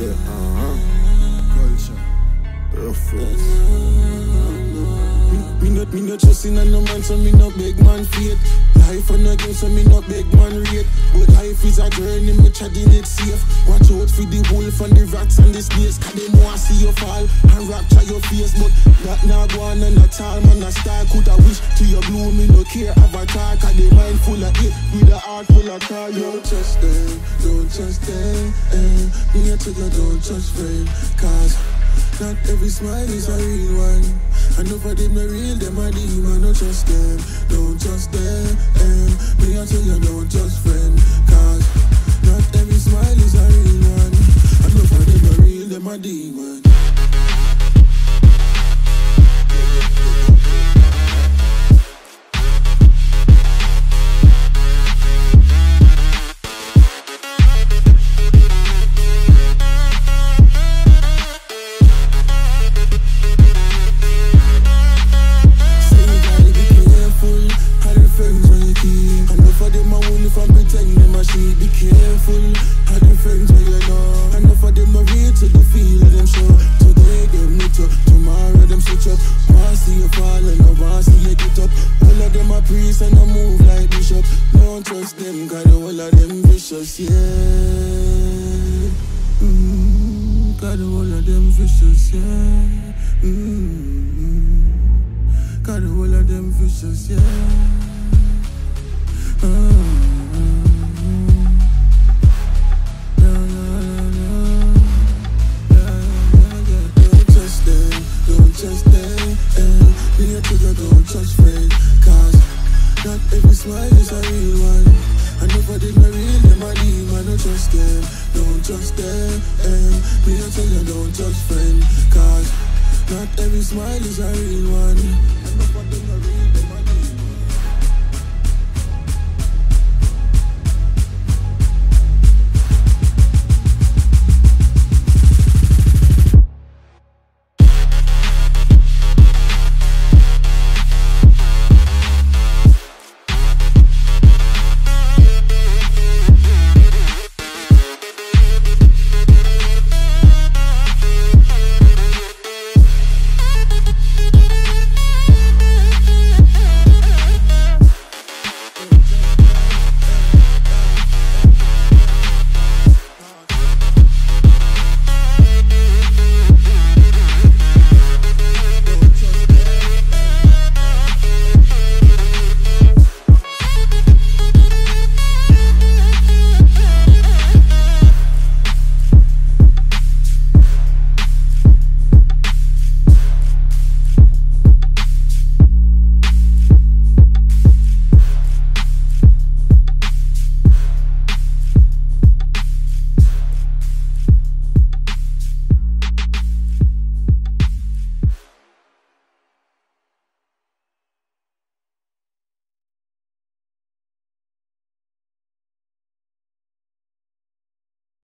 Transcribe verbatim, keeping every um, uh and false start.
Yeah, uh-huh. Culture. Rough roots. Me not, me not trusting on no man, so me not beg man faith. Life on no game, so me not beg man rate. But life is a journey, me treading it safe. Watch out for the wolf and the rats and the snakes, cause they want to see you fall and rapture your face. But that not go on and at all, man, a star could a wish to your blue, me no care avatar, cause they mind full of it, with a heart full of car. Don't trust them, don't trust them, eh. Me not tell you don't trust friend, cause not every smile is a real one. I know for them not real, them a demon. Don't trust them, don't trust them, eh. Me I tell you don't trust friend, cause not every smile is a real one. I know for them not real, them a demon. Be careful, how the friends where you know. Enough of them are real to the feel of them show. Today them meet up, tomorrow them switch up. Want see you fall and I want see you get up. All of them are priests and I move like bishop. Don't trust them, cause the whole of them vicious, yeah. Mm-hmm. Cause the whole of them vicious, yeah. Mm-hmm. Cause the whole of them vicious, yeah. Mm-hmm. Just them, eh. Me a trigger, don't trust friend, cause not every smile is a real one. I know for them not real, them a demon. Don't trust them, don't trust them, eh. Me a tell you don't trust friend, cause not every smile is a real one. I know for them not real, them a